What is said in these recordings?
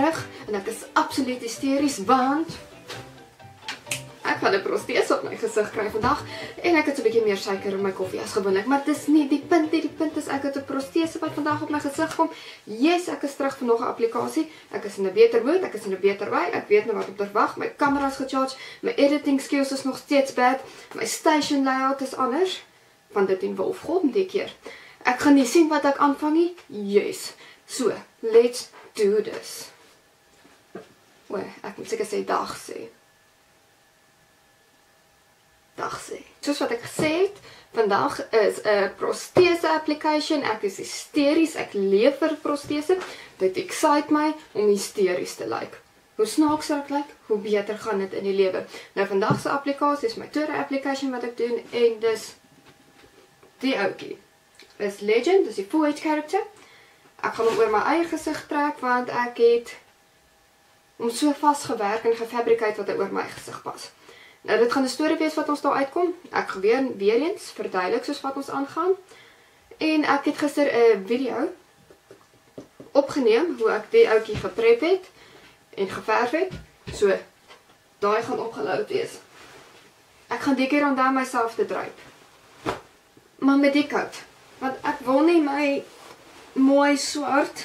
terug en ek is absoluut hysteries want ek gaan 'n protese op my gesig kry vandag en ek het 'n bietjie meer suiker in my koffie as gewoonlik, maar dis nie die punt nie. Die punt is ek het 'n protese wat vandag op my gesig kom. Yes, ek is terug vir nog 'n applikasie. Ek is in 'n beter mood, ek is in 'n beter wy. Ek weet nou wat om te verwag. My kamera is gecharge, my editing skills is nog steeds bad. My station layout is anders van dit in Wolf Golden die keer. Ek gaan nie sien wat ek aanvang nie. Yes. So, let's do this. Ek moet seker sê dag sê. Soos wat ek gesê het, vandag is 'n protese application. Ek is hysteries, ek leef vir protese. Dit excite my om hysteries te lyk. Hoe snaakser ek lyk, hoe beter gaan dit in die lewe. Nou vandag se applikasie is my tweede application wat ek doen en dis die ouetjie. Is Legend, dis die full HD character. Ek gaan hom oor my eie gesig trek want ek het hom so vasgewerk en gefabrikeer wat hy oor my gesig pas. Nou dit gaan 'n storie wees wat ons daar uitkom. Ek gaan weer eens verduidelik soos wat ons aangaan. En ek het gister 'n video opgeneem hoe ek die ouetjie geprep het en geverf het. So daai gaan opgeload wees. Ek gaan die keer onthou myself te dryp. Maar met die koud, want ek wil nie my mooi swart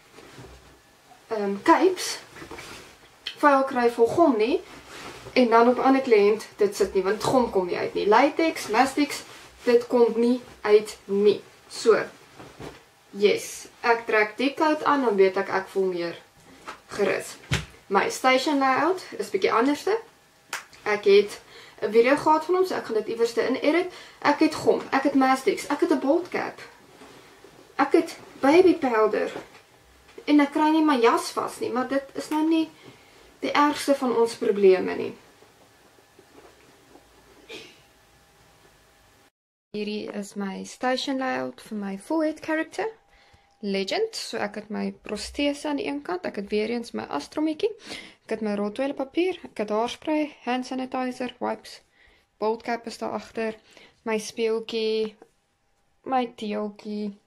capes vuil kry vol gom nie. En dan op 'n ander kliënt, dit sit nie, want gom kom nie uit nie. Latex, mastics, dit kom nie uit nie. So, yes, ek trek die koud aan, dan weet ek voel meer gerus. My station layout is bietjie anderste. Ek het 'n video gehad van hom, so ek gaan dit iewerste in edit. Ek het gom, ek het mastics, ek het 'n bold cap. Ek het baby powder. En ek kry nie my jas vas nie, maar dit is nou nie die ergste van ons probleme nie. Hierdie is my station layout vir my full HD character. Legend, so ek het my protese aan die een kant, ek het weer eens my astrometjie, ek het my rol toiletpapier, ek het haarspray, hand sanitizer, wipes, bold cap is daar agter, my speeltjie, my teeltjie,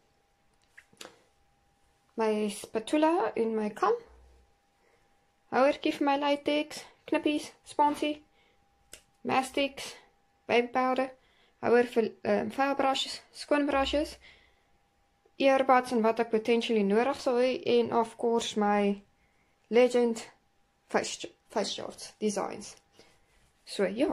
my spatula en my kam, houertjie vir my latex, knippies, sponsie, mastics, baby powder, houer vir vuilbrushes, skoonbrushes, earbuds en wat ek potentially nodig sal hê, en of course my Legend face shorts designs. So ja.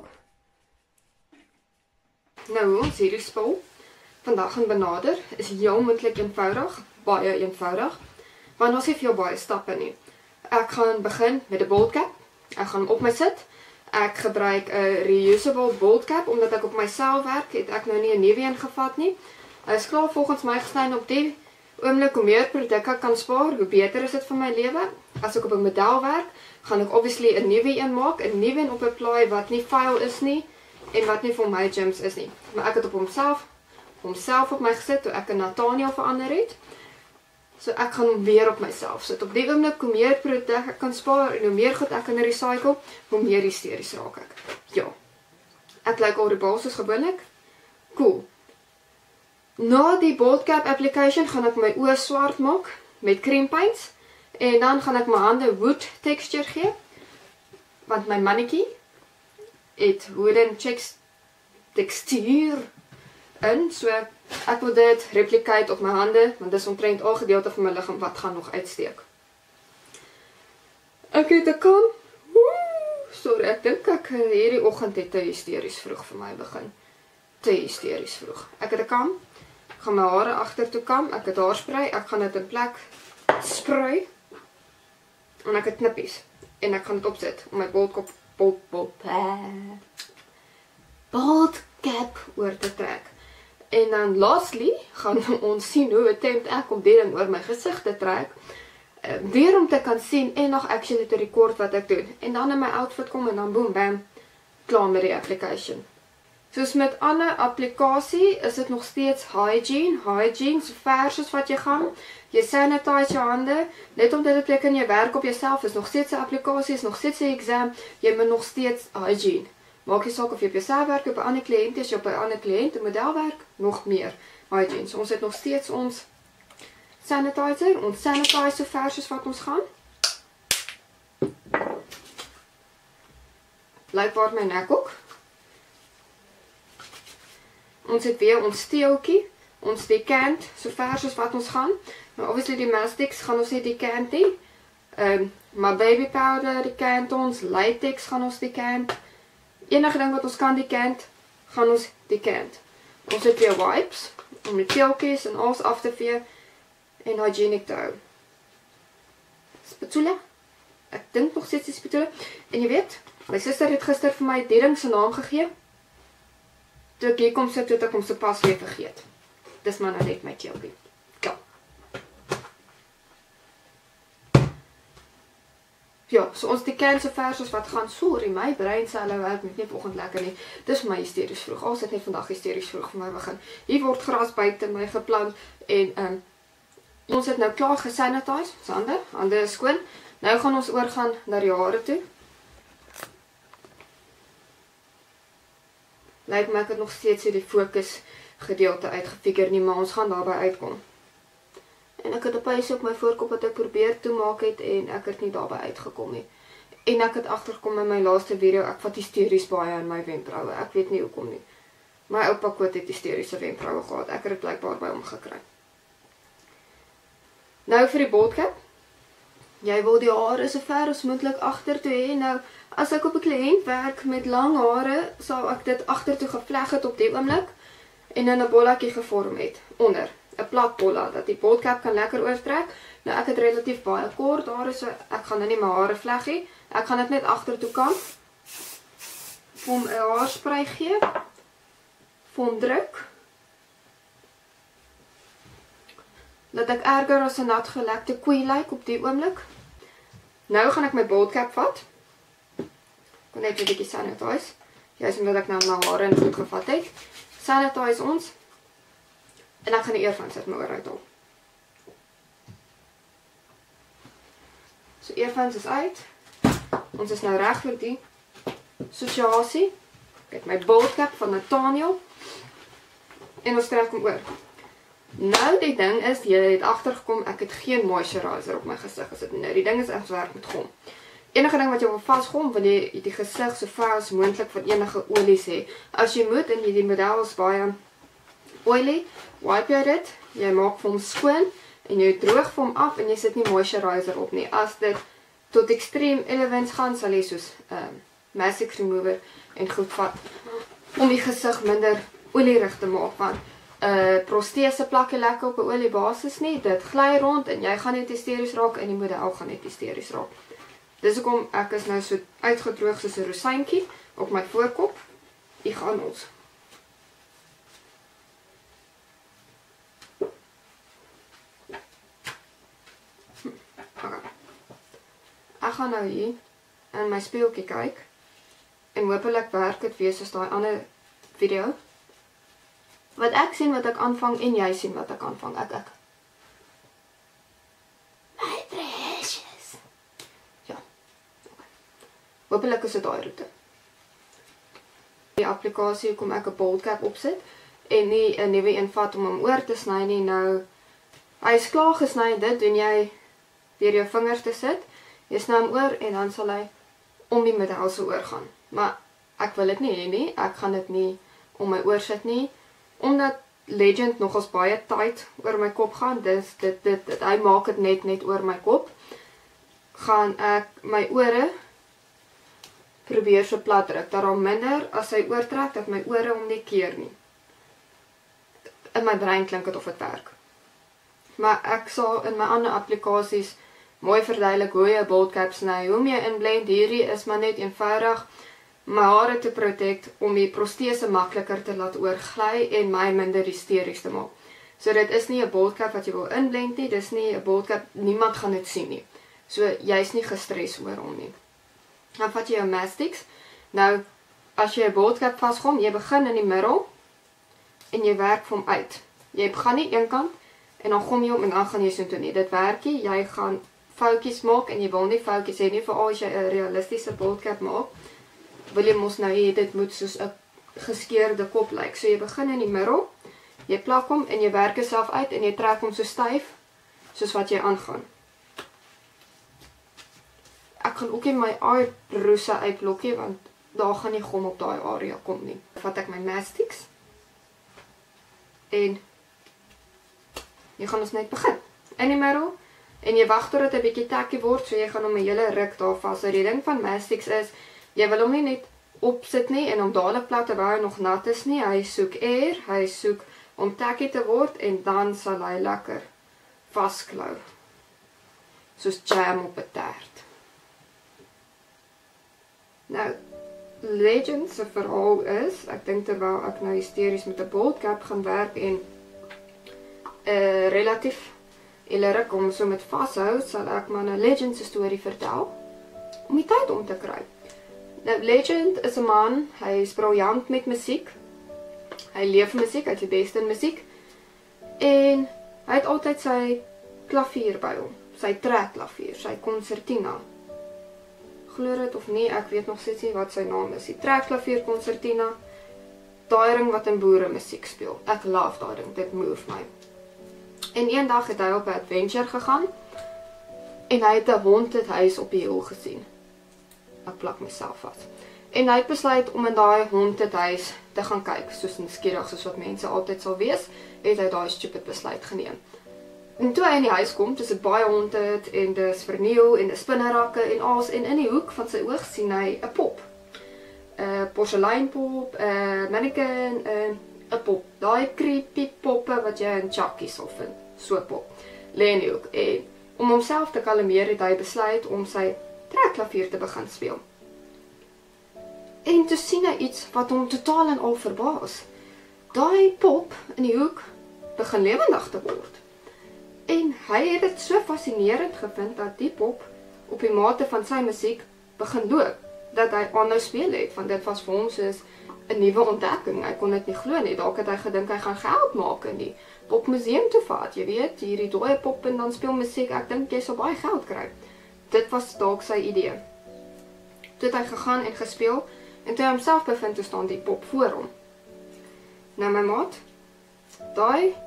Nou ons hierdie spul vandag gaan benader is heel moontlik eenvoudig, baie eenvoudig, want ons het vir jou baie stappe nie. Ek gaan begin met 'n bold cap. Ek gaan hom op my sit. Ek gebruik 'n reusable bold cap omdat ek op myself werk, het ek nou nie 'n nuwe een gevat nie. Hy is klaar volgens my gesny op die oomblik hoe meer produkte kan spaar, hoe beter is dit vir my lewe. As ek op 'n model werk, gaan ek obviously 'n nuwe een maak, 'n nuwe een op 'n plaai wat nie vuil is nie en wat nie vir my gyms is nie. Maar ek het op homself op my gesit toe ek 'n Nathaniel verander het. So ek gaan hom weer op myself sit. Op die oomblik hoe meer produkte ek kan spaar en hoe meer goed ek kan recycle, hoe meer hysteries raak ek. Ja. Ek lyk al die basis gewoonlik. Cool. Na die bold cap application gaan ek my oë swart maak met cream paints en dan gaan ek my hande wood texture gee want my mannetjie het wooden tekstuur in, so ek wil dit replicate op my hande want dis omtrent al gedeelte van my liggaam wat gaan nog uitsteek. Ek het 'n kam. Sorry, ek dink ek hierdie oggend het te hysteries vroeg vir my begin. Te hysteries vroeg. Ek het 'n kam. Ek gaan my hare agtertoe kam, ek het haarspray, ek gaan dit in plek spray en ek het knippies en ek gaan dit opsit om my bold cap oor te trek. En dan lastly gaan ons sien hoe attempt ek om dit ding oor my gesig te trek, weer om te kan sien en nog actually te record wat ek doen en dan in my outfit kom en dan boom bam, klaar met die application. Soos met ander applikasie is dit nog steeds hygiene, so ver soos wat jy gaan. Jy sanitize jou hande, net omdat dit beteken jy werk op jouself, is nog steeds 'n applikasie, is nog steeds 'n exam, jy moet nog steeds hygiene. Maak nie saak of jy op jouself werk, op 'n ander kliënt is, op 'n ander kliënt, 'n model werk, nog meer hygiene. So ons het nog steeds ons sanitizer, ons sanitize so ver soos wat ons gaan. Blykbaar my nekhoek. Ons het weer ons steeltjie, ons dekant, so ver soos wat ons gaan. Maar obviously die Mastix gaan ons nie dekant nie. Maar baby powder dekant ons, latex gaan ons dekant. Enige ding wat ons kan dekant, gaan ons dekant. Ons het weer wipes, om die teeltjies en alles af te vee, en hygienic te hou. Spatula. Ek dink nog steeds die spatula. En jy weet, my suster het gister vir my die ding se naam gegee. Toe ek hier kom sit, toe ek hom so pas weer vergeet. Dis maar nou net my teeltjie. Klaar. Ja, so ons dekant so ver soos wat gaan. Sorry, my breinselle werk net nie vanoggend lekker nie. Dis my hysteries vroeg. Al sit net vandag hysteries vroeg vir my begin. Hier word gras buite my geplant en ons het nou klaar gesanitize, ons hande is skoon. Nou gaan ons oorgaan na die hare toe. Lyk my ek het nog steeds die fokus gedeelte uitgefigure nie, maar ons gaan daarby uitkom. En ek het 'n puist op my voorkop wat ek probeer toemaak het en ek het nie daarby uitgekom nie. En ek het agtergekom in my laaste video, ek vat hysteries baie in my wenkbroue. Ek weet nie hoekom nie. My oupa Koot het hysteriese wenkbroue gehad. Ek het dit blykbaar by hom gekry. Nou vir die boldcap. Jy wil die hare so ver as moontlik agtertoe hê. Nou, as ek op 'n kliënt werk met lang hare, sal ek dit agtertoe gevleg het op die oomblik en in 'n bolletjie gevorm het onder 'n plat bolla dat die boldcap kan lekker oortrek. Nou ek het relatief baie kort hare, so ek gaan nou nie my hare vleg nie. Ek gaan dit net agtertoe kamp. Vir hom 'n haarspray gee. Vir hom druk. Dat ek erger as 'n nat gelekte koei lyk op die oomblik. Nou gaan ek my boldcap vat. Ek wil net 'n bietjie sanitize. Juist omdat ek nou my hare in goed gevat het. Sanitize ons. En ek gaan die earphones uit my oor uithaal. So earphones is uit. Ons is nou reg vir die situasie. Ek het my boldcap van Nathaniel. En ons trek hom oor. Nou die ding is, jy het agtergekom, ek het geen moisturizer op my gesig gesit. Nou die ding is ek werk met gom. Enige ding wat jy wil vasgom, wil jy die gesig so ver as moontlik van enige olies hê. As jy moet en jy die model is baie oily, wipe jy dit, jy maak vir hom skoon en jy droog vir hom af en jy sit nie moisturizer op nie. As dit tot extreme elements gaan, sal jy soos Mastix remover en goed vat om die gesig minder olierig te maak, want protese plakke lekker op 'n oliebasis nie, dit gly rond en jy gaan net hysteries raak en die model gaan net hysteries raak. Dis hoekom ek is nou so uitgedroog soos 'n rosientjie op my voorkop. Hier gaan ons. Okay. Ek gaan nou hier in my speeltjie kyk en hopelik werk dit weer soos daai ander video. Wat ek sien wat ek aanvang en jy sien wat ek aanvang. Ek. My precious. Ja. Okay. Hopelik is dit daai roete. Die applikasie kom ek 'n boldcap opsit en nie 'n nuwe een vat om hom oor te sny nie. Nou hy is klaar gesny. Dit doen jy deur jou vingers te sit. Jy sny hom oor en dan sal hy om die middel so oorgaan. Maar ek wil dit nie hê nie. Ek gaan dit nie om my oor sit nie. Omdat Legend nogals baie tight oor my kop gaan, dis hy maak dit net oor my kop, gaan ek my ore probeer so plat druk, daarom minder as hy oortrek, dat my ore om nie keer nie. In my brein klink dit of dit werk. Maar ek sal in my ander applikasies mooi verduidelik hoe jy 'n boldcap sny, hoe jy inblend. Hierdie is maar net eenvoudig my hare te protect om die protese makliker te laat oorgly en my minder hysteries te maak. So dit is nie 'n boldcap wat jy wil inblend nie, dis nie 'n boldcap, niemand gaan dit sien nie. So jy's nie gestres oor hom nie. Dan vat jy jou Mastix. Nou as jy 'n boldcap vasgom, jy begin in die middel en jy werk vir hom uit. Jy gaan nie een kant en dan gom jy hom en dan gaan jy so toe nie. Dit werk nie, jy gaan foutjies maak en jy wil nie foutjies hê nie, veral as jy 'n realistiese boldcap maak. Wil jy mos nou hê dit moet soos 'n geskeurde kop lyk. So jy begin in die middel, jy plak hom en jy werk jouself uit en jy trek hom so styf soos wat jy aangaan. Ek ek gaan ook nie my eyebrows uitblokkie want daar gaan nie gom op daai area kom nie. Vat ek my Mastix en jy gaan ons net begin. In die middel en jy wag totdat hy 'n bietjie tacky word, so jy gaan hom 'n hele ruk daar vashou. Die ding van Mastix is jy wil hom nie net opsit nie en hom dadelik plat terwyl hy nog nat is nie. Hy soek air, hy soek om tacky te word en dan sal hy lekker vasklou. Soos jam op 'n taart. Nou, Legend se verhaal is, ek dink terwyl ek nou hysteries met 'n bolt cap gaan werk en relatief ruk om so met vashou, sal ek maar 'n Legend se storie vertel om die tyd om te kry. Nou, Legend is 'n man, hy is briljant met musiek. Hy leef musiek, hy het die beste in musiek. En hy het altyd sy klavier by hom, sy trekklavier, sy konsertina. Glo dit of nie, ek weet nog steeds nie wat sy naam is. Die trekklavier konsertina, daai ding wat in boere musiek speel. Ek love daai ding, dit move my. En eendag het hy op 'n adventure gegaan en hy het 'n haunted huis op die hiel gesien. Ek plak myself vas. En hy het besluit om in daai haunted huis te gaan kyk, soos nuuskierig soos wat mense altyd sal wees, het hy daai stupid besluit geneem. En toe hy in die huis kom, dis dit baie haunted en dis verniel en dis spinnerakke en alles en in die hoek van sy oog sien hy 'n pop. 'n Porseleinpop, 'n mannequin, 'n pop. Daai creepy poppe wat jy in Chucky sal vind. So 'n pop. Lê in die hoek en om homself te kalmeer het hy besluit om sy trekklavier te begin speel. En toe sien hy iets wat hom totaal en al verbaas. Daai pop in die hoek begin lewendig te word. En hy het dit so fascinerend gevind dat die pop op die mate van sy musiek begin loop, dat hy aanhou speel het, want dit was vir hom soos 'n nuwe ontdekking. Hy kon dit nie glo nie. Dalk het hy gedink hy gaan geld maak in die popmuseum toe vat, jy weet, hierdie dooie pop en dan speel musiek. Ek dink jy sal baie geld kry. Dit was dalk sy idee. Toe het hy gegaan en gespeel en toe hy homself bevind, toe staan die pop voor hom. Nou my maat, daai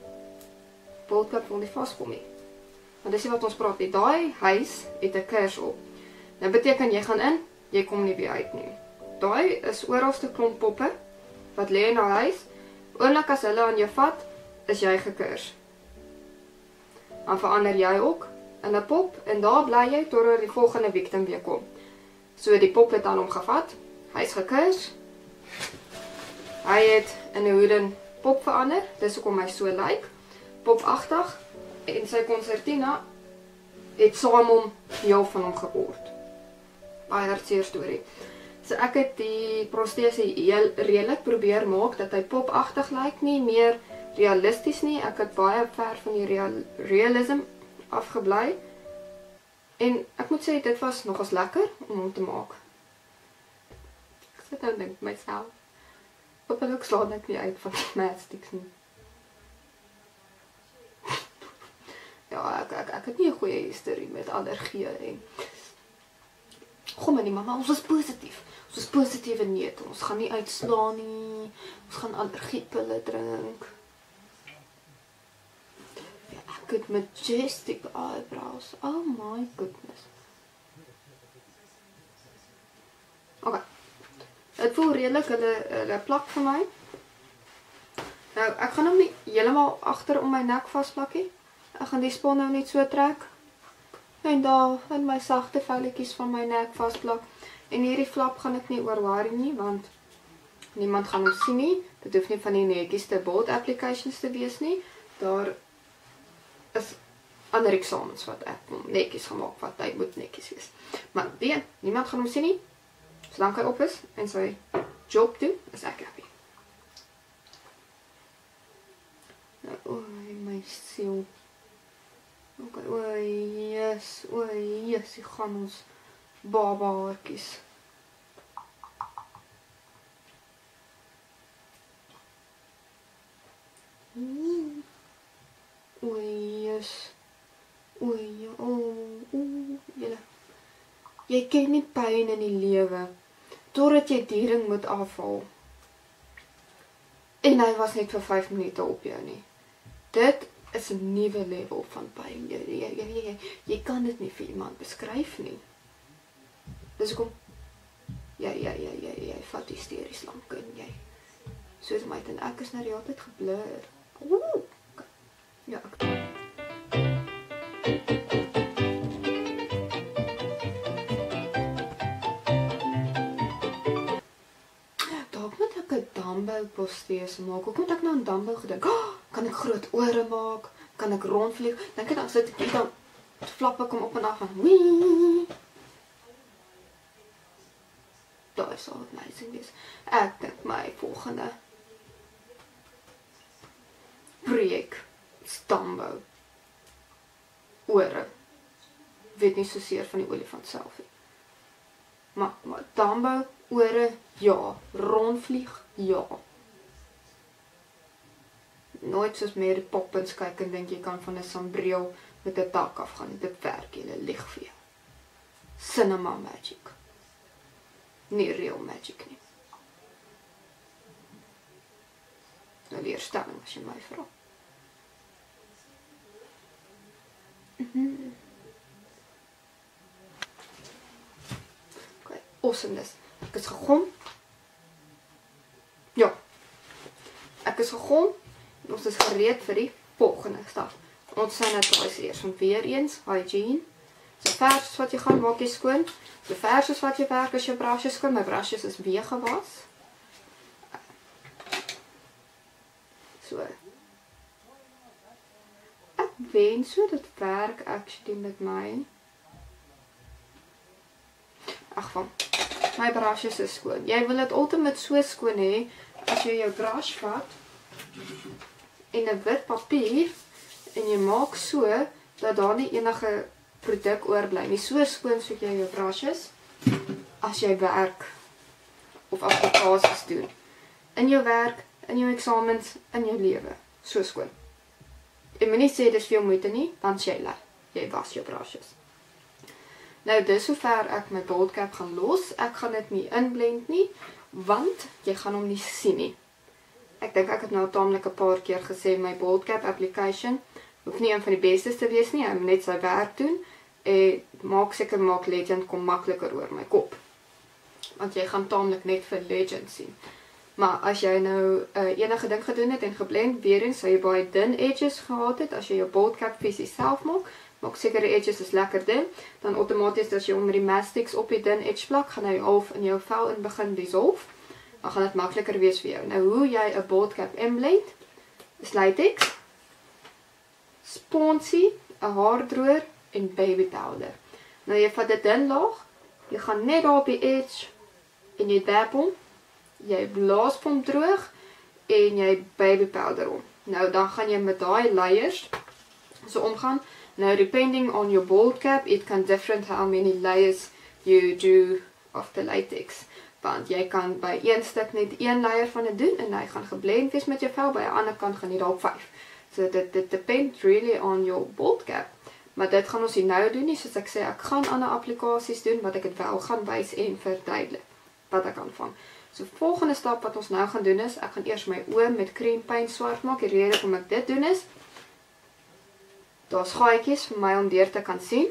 boltklap wil nie vaskom nie. Want dis nie wat ons praat nie. Daai huis het 'n kers op. Nou beteken jy gaan in, jy kom nie weer uit nie. Daai is oralste klomp poppe wat lê in 'n huis. Oomblik as hulle aan jou vat, is jy gekurs. Dan verander jy ook in 'n pop en daar bly jy totdat die volgende victim weer kom. So die pop het aan hom gevat. Hy's gekurs. Hy het in 'n hoeden pop verander. Dis hoekom hy so lyk. Popagtig en sy konsertina het saam hom deel van hom geword. Baie hartseer storie. So ek het die protese heel redelik probeer maak dat hy popagtig lyk, nie meer realisties nie. Ek het baie ver van die realism afgebly. En ek moet sê dit was nogals lekker om hom te maak. Ek sit nou en dink myself, hopelijk slaan ek nie uit van die Mastix nie. Ja, ek het nie 'n goeie historie met allergie en kom maar nie mamma, ons is positief. Ons is positief en neet. Ons gaan nie uitslaan nie. Ons gaan allergiepille drink. Ja, ek het majestic eyebrows. Oh my goodness. Okay. Het voel redelik hulle plak vir my. Nou, ek gaan hom nie heeltemal agter om my nek vasplakkie. Ek gaan die spon nou net so trek. En daar in my sagte velletjies van my nek vasplak. En hierdie flap gaan ek nie oorwaar nie, want niemand gaan hom sien nie. Dit hoef nie van die netjieste bold applications te wees nie. Daar is ander eksamens wat ek netjies gemaak wat hy moet netjies wees. Maar niemand gaan hom sien nie. Solank hy op is en sy job doen, is ek happy. Nou, oei, my siel. Okay, oei, yes, hier gaan ons baba haartjies. Oei, yes. Oei, julle. Jy ken nie pyn in die lewe, totdat jy die ding moet afhaal. En hy was net vir 5 minute op jou nie. Dit is 'n nuwe level van pyn. Jy kan dit nie vir iemand beskryf nie. Dis hoekom jy vat hysteries lank en jy soos my en ek is nou die hele tyd geblur. Ooh, okay. Ja, ek dalk moet ek 'n dumbbell postees maak. Hoekom het ek nou aan dumbbell gedink? Oh, kan ek groot ore maak? Kan ek rondvlieg? Dink jy dan sit ek hier dan flap ek hom op en af en wee. Daar sal amazing wees. Ek dink my volgende projek stambo ore. Weet nie soseer van die olifant self nie. Maar dambo ore ja, rondvlieg ja. Nooit soos Mary Poppins kyk en dink jy kan van 'n sambreel met 'n tak afgaan. Dit werk, julle lieg vir jou. Cinema magic. Nie real magic nie. Nou leerstelling as jy my vra. Okay, awesomeness. Ek is gegom. Ja. Ek is gegom. Ons is gereed vir die volgende stap. Ons sanitize eers van weer eens, hygiene. So ver soos wat jy gaan, maak jy skoon. So ver soos wat jy werk as jou brushes skoon. My brushes is weer gewas. So. Ek wens so dit werk actually met my. Ag van. My brushes is skoon. Jy wil dit ultimate so skoon hê as jy jou brush vat en 'n wit papier en jy maak so dat daar nie enige produk oorbly nie. So skoon soos jy jou brushes as jy werk of applikasies doen. In jou werk, in jou eksamens, in jou lewe. So skoon. Ek moet nie sê dis veel moeite nie, want jy was jou brushes. Nou dis sover ek my bold cap gaan los. Ek gaan dit nie inblend nie, want jy gaan hom nie sien nie. Ek dink ek het nou taamlik 'n paar keer gesê my bold cap application hoef nie een van die bestes te wees nie. Hy moet net sy werk doen en maak Legend kom makliker oor my kop. Want jy gaan taamlik net vir Legend sien. Maar as jy nou enige ding gedoen het en geblend, weer eens sou jy baie dun edges gehad het as jy jou bold cap fisies self maak seker die edges is lekker dun, dan outomaties as jy hom met die mastics op die dun edge plak, gaan hy half in jou vel in begin dissolve. Dan gaan dit makliker wees vir jou. Nou hoe jy 'n bold cap inblend, is latex, sponsie, 'n haardroër en baby powder. Nou jy vat dit in laag, jy gaan net daar op die edge en jy dab hom, jy blaas hom droog en jy baby powder hom. Nou dan gaan jy met daai layers so omgaan. Now depending on your bold cap, it can different how many layers you do of the latex. Want jy kan by een stuk net een layer van dit doen en hy gaan geblend wees met jou vel, by 'n ander kant gaan jy dalk 5. So dit depend really on your bold cap. Maar dit gaan ons nie nou doen nie, soos ek sê, ek gaan ander applikasies doen wat ek dit wel gaan wys en verduidelik wat ek aanvang. So volgende stap wat ons nou gaan doen is, ek gaan eers my oë met cream paint swart maak. Die rede hoekom ek dit doen is, daar's gaatjies vir my om deur te kan sien.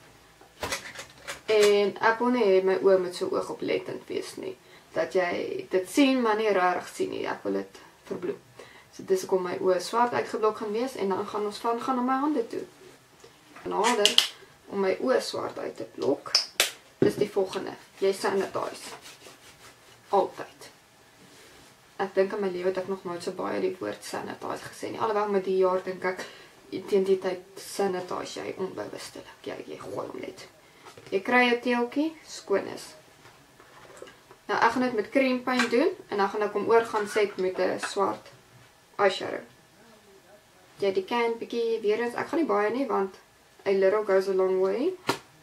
En ek wil nie hê my oë moet so oogoplettend wees nie. Dat jy dit sien, maar nie regtig sien nie. Ek wil dit verbloem. So dis hoekom my oë swart uitgeblok gaan wees en dan gaan ons gaan na my hande toe. Nader om my oë swart uit te blok. Dis die volgende. Jy sanitize. Altyd. Ek dink in my lewe het ek nog nooit so baie die woord sanitize gesê nie. Alhoewel met die jaar dink ek teen die tyd sanitize jy onbewustelik. Jy gooi hom net. Jy kry jou teeltjie skoon is. Nou ek gaan dit met cream paint doen en dan gaan ek hom oor gaan set met 'n swart eyeshadow. Jy die kan bietjie weer eens, ek gaan nie baie nie want a little goes a long way.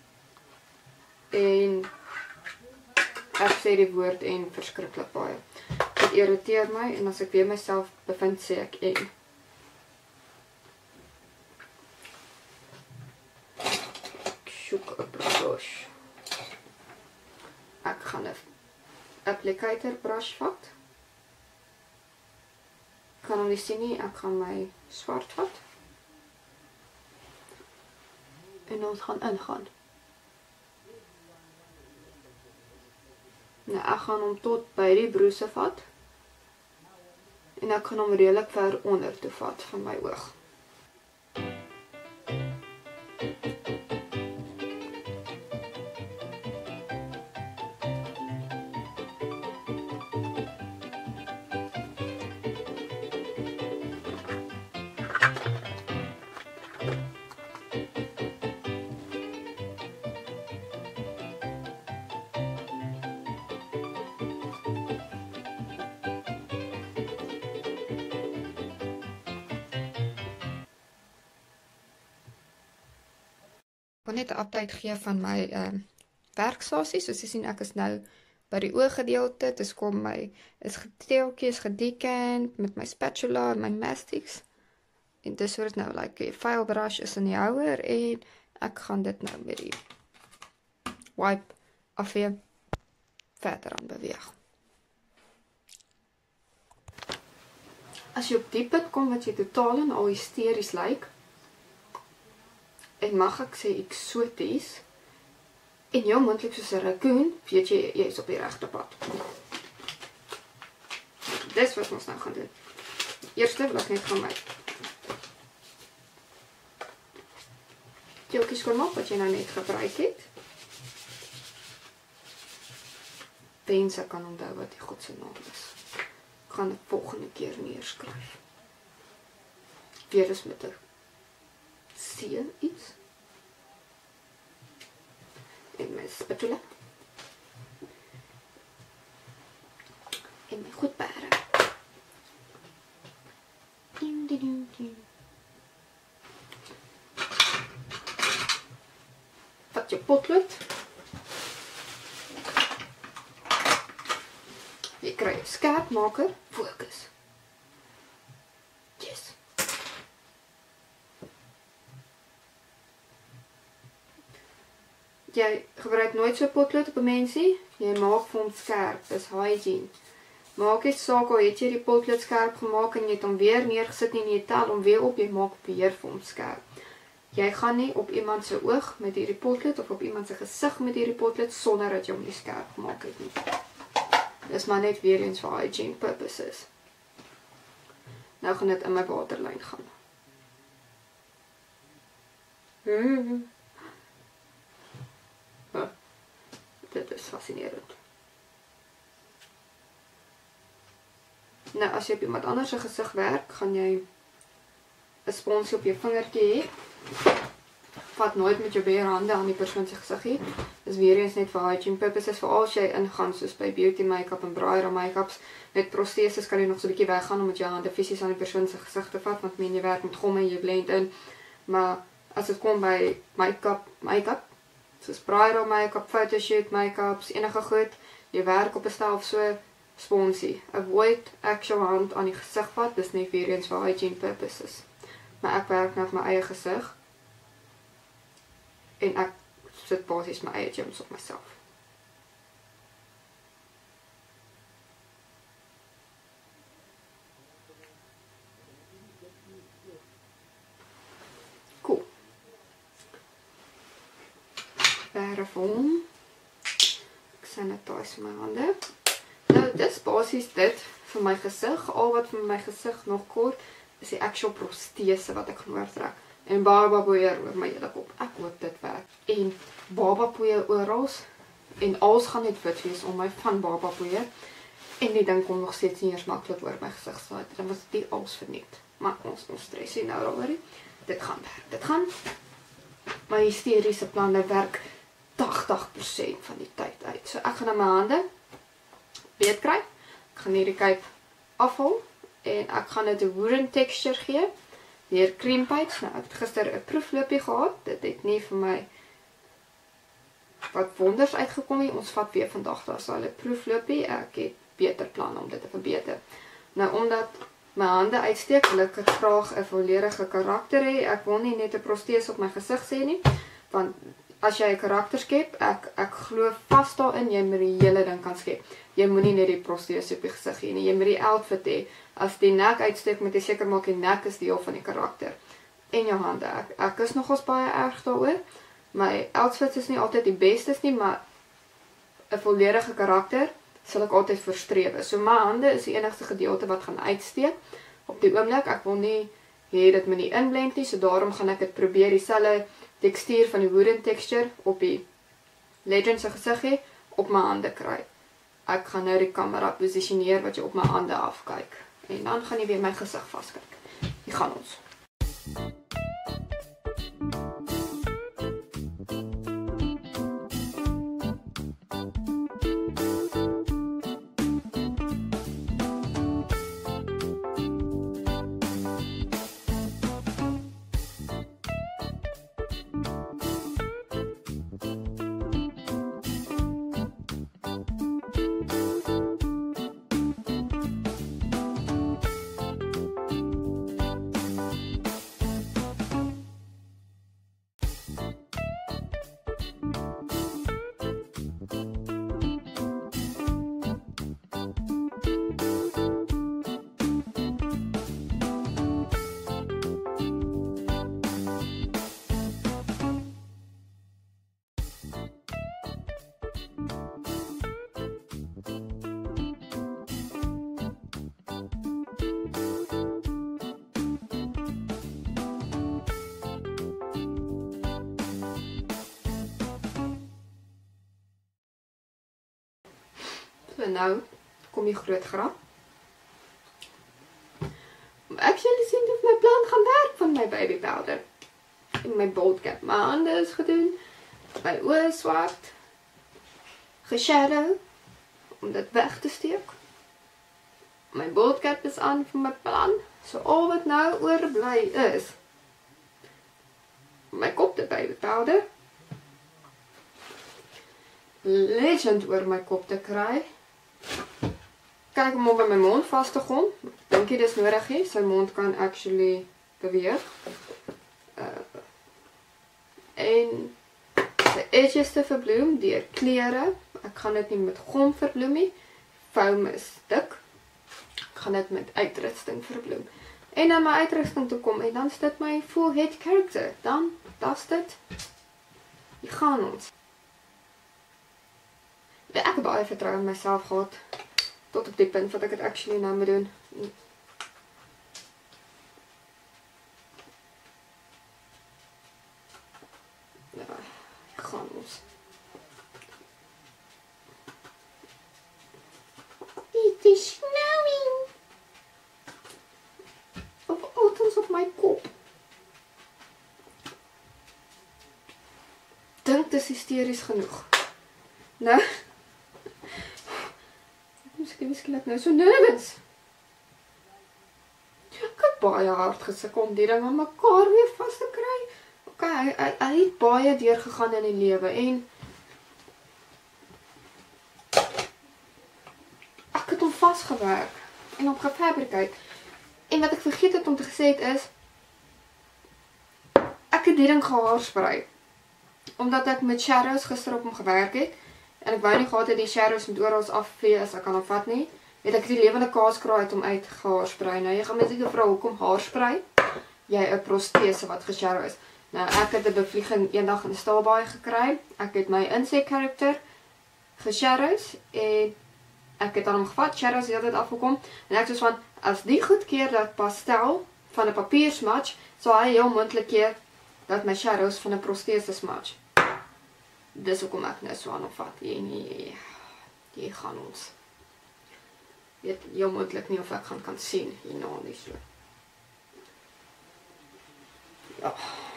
En ek sê die woord en verskriklik baie. Dit irriteer my en as ek weer myself bevind sê ek en. Soek 'n brush. Ek gaan 'n applicator brush vat. Kan hom nie sien nie, ek gaan my swart vat. En ons gaan ingaan. Nou, ek gaan hom tot by die broese vat. En ek gaan hom redelik ver onder toe vat van my oog. Ek wil net 'n update gee van my werkstasie. Soos jy sien, ek is nou by die ooggedeelte. Dis kom my teeltjies gedekant met my spatula en my mastics. En dis hoe dit nou lyk. Die file brush is in die houer en ek gaan dit nou met die wipe afvee verder aan beweeg. As jy op die punt kom wat jy totaal en al hysteries lyk, en mag ek sê eksoties, en jou moontlik soos 'n raccoon, weet jy is op die regte pad. Dis wat ons nou gaan doen. Eerste wil ek net gaan my teeltjies skoonmaak wat jy nou net gebruik het. Wens ek kan onthou wat die God se naam is. Ek gaan dit volgende keer neerskryf. Weer is met 'n C iets. En my spatula. En my goedbare. Ding, ding, ding, ding. Vat je potlood. Je krijgt een scherpmaker. Focus. Yes. Jy gebruik nooit so potlood op 'n mensie. Jy maak vir hom skerp. Dis hygiene. Maak nie saak al het jy die potlood skerp gemaak en jy het hom weer neergesit nie en jy tel hom weer op, jy maak weer vir hom skerp. Jy gaan nie op iemand se oog met hierdie potlood of op iemand se gesig met hierdie potlood sonder dat jy hom nie skerp gemaak het nie. Dis maar net weer eens vir hygiene purposes. Nou gaan dit in my waterlyn gaan. Dit is fascinerend. Nou, as jy op iemand anders se gesig werk, gaan jy 'n sponsie op jou vingertjie hê. Vat nooit met jou bare hande aan die persoon se gesig hê. Dis weer eens net vir hygiene purposes, veral as jy ingaan soos by beauty make-up en bridal make-ups. Met proteses kan jy nog so 'n bietjie weggaan om met jou hande fisies aan die persoon se gesig te vat, want jy werk met gomme en jy blend in. Maar as dit kom by make-up, soos bridal make-up, photoshoot make-ups, enige goed, jy werk op 'n stel of so, sponsie. Avoid actual hand aan die gesig vat, dis net weer eens vir hygiene purposes. Maar ek werk nou op my eie gesig. En ek sit basies my eie germs op myself. Cool. Verf hom. Ek sanitize my hande. Nou, dis basies dit vir my gesig. Al wat vir my gesig nog kort is die actual protese wat ek gaan oortrek. En babapoeier oor my hele kop. Ek hoop dit werk. En babapoeier orals. En alles gaan net wit wees om my van babapoeier. En die ding kom nog steeds nie eers maklik oor my gesig slaat. Dan was dit alles verniet. Maar ons stres nie nou daaroor nie. Dit gaan werk. Dit gaan. My hysteriese planne werk 80% van die tyd uit. So ek gaan in my hande beet kry. Ek gaan hierdie kuip afhaal. En ek gaan dit 'n wooden texture gee. Deur cream paints. Nou, ek het gister 'n proefloopie gehad. Dit het nie vir my wat wonders uitgekom nie. Ons vat weer vandag daar sal 'n proefloopie. Ek het beter planne om dit te verbeter. Nou, omdat my hande uitsteek, wil ek graag 'n volledige karakter hê. Ek wil nie net 'n protese op my gesig sê nie, want as jy 'n karakter skep, ek glo vas daarin jy moet die hele ding kan skep. Jy moenie net die protese op die gesig hê nie. Jy moet die outfit hê. As die nek uitsteek, moet jy seker maak die nek is deel van die karakter. En jou hande. Ek is nogals baie erg daaroor. My outfits is nie altyd die bestes nie, maar 'n volledige karakter sal ek altyd verstrewe. So my hande is die enigste gedeelte wat gaan uitsteek op die oomblik. Ek wil nie hê dit moet nie inblend nie, so daarom gaan ek dit probeer dieselfde tekstuur van die wooden texture op die Legend se gesig hê, op my hande kry. Ek gaan nou die kamera posisioneer wat jy op my hande afkyk. En dan gaan jy weer my gesig vaskyk. Hier gaan ons. So nou kom die groot grap. Ek sal sien of my plan gaan werk van my baby powder. En my bold cap. My hande is gedoen. My oë is swart. Geshadow om dit weg te steek. My bold cap is aan vir my plan. So al wat nou oorbly is my kop te baby powder. Legend oor my kop te kry. Kyk om by my mond vas te kom. Dink jy dis nodig nie? Sy mond kan actually beweeg. En sy edges te verbloem deur kleure. Ek gaan dit nie met gom verbloem nie. Foam is dik. Ek gaan dit met uitrusting verbloem. En na my uitrusting toe kom en dan is dit my full head character. Dan, das dit. Hier gaan ons. Ek het baie vertroue in myself gehad. Tot op die punt wat ek het actually nou moet doen. Ja, gaan ons. It is snowing. Of althans op my kop. Dink dis hysteries genoeg. Nou. Miskien ek nou so nervous. Ek het baie hard gesukkel om die ding aan mekaar weer vas te kry. Okay, hy het baie deurgegaan in die lewe en ek het hom vasgewerk en hom gefabricate. En wat ek vergeet het om te gesê het is ek het die ding gehaarspray. Omdat ek met shadows gister op hom gewerk het. En ek wou nie gehad het die shadows moet oral afvee as ek kan hom vat nie. Het ek die lewende kaaskraai het hom uit gehaarspray. Nou jy gaan my seker vra hoekom haarspray? Jy 'n protese wat geshadow is. Nou ek het 'n bevlieging eendag in Stilbaai gekry. Ek het my insect character geshadows en ek het aan hom gevat, shadows het dit afgekom en ek soos van as die goedkeur dat pastel van 'n papier smudge, sal hy heel moontlik keer dat my shadows van 'n protese smudge. Dis hoekom ek nou so aan hom vat. Jy gaan ons. Weet heel moontlik nie of ek kan sien hierna nie so. Ja.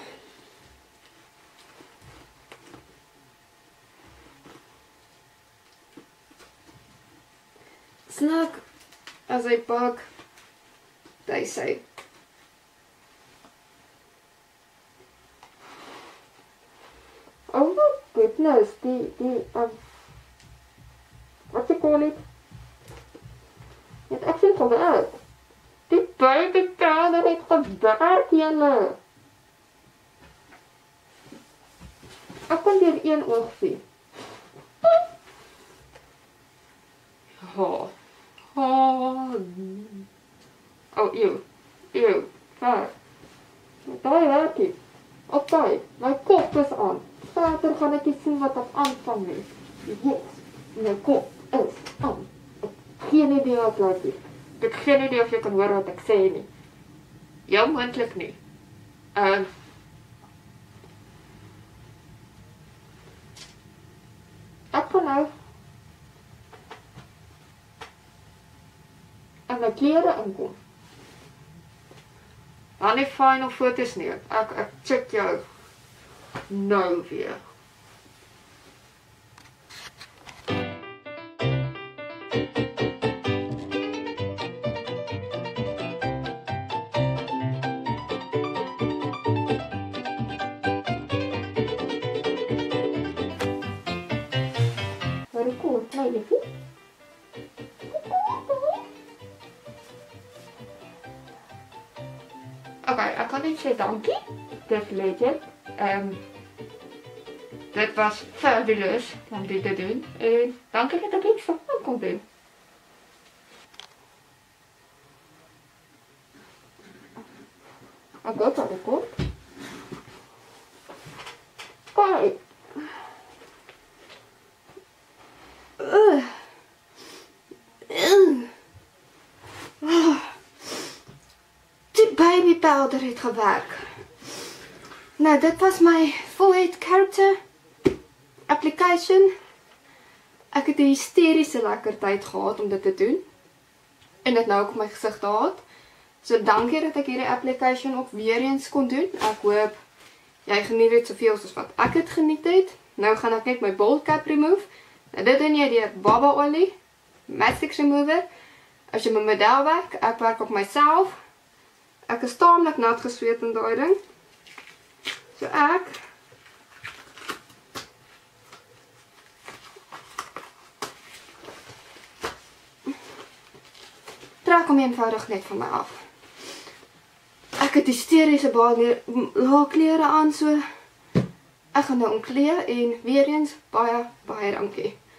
Snack as hy pak, they say. Oh my goodness, what you call it? Het actually gewerkt. Die baby powder het gewerkt, julle. Ek kan deur een oog sien. Oh, ew, ver. Daai werkie. Op daai, my kop is aan. Verder gaan ek nie sien wat ek aanvang nie. Yes, my kop. Oh, oh. Geen idee wat laat nie. Ek het geen idee of jy kan hoor wat ek sê nie. Ja, moontlik nie. Ek kan nou in my klere inkom. Maar nie final foto's nie. Ek check jou nou weer. Very cool, nee, liefie. Okay, ek kan net sê dankie. Dit legend. Dit was fabulous om dit te doen. En dankie dat ek iets van kon doen. Ek hoop dat ek kom. Kijk. Die baby powder het gewerk. Nou, dit was my full-head character application. Ek het 'n hysteriese lekker tyd gehad om dit te doen. En dit nou ook op my gesig gehad. So dankie dat ek hierdie application ook weer eens kon doen. Ek hoop jy geniet dit soveel soos wat ek dit geniet het. Nou gaan ek net my bald cap remove. Nou dit doen jy deur baba olie, mastic remover. As jy my model werk, ek werk op myself. Ek is taamlik nat gesweet in daai ding. So ek trek hom eenvoudig net van my af. Ek het hysteriese baie klere aan, so ek gaan nou omklee en weer eens baie dankie.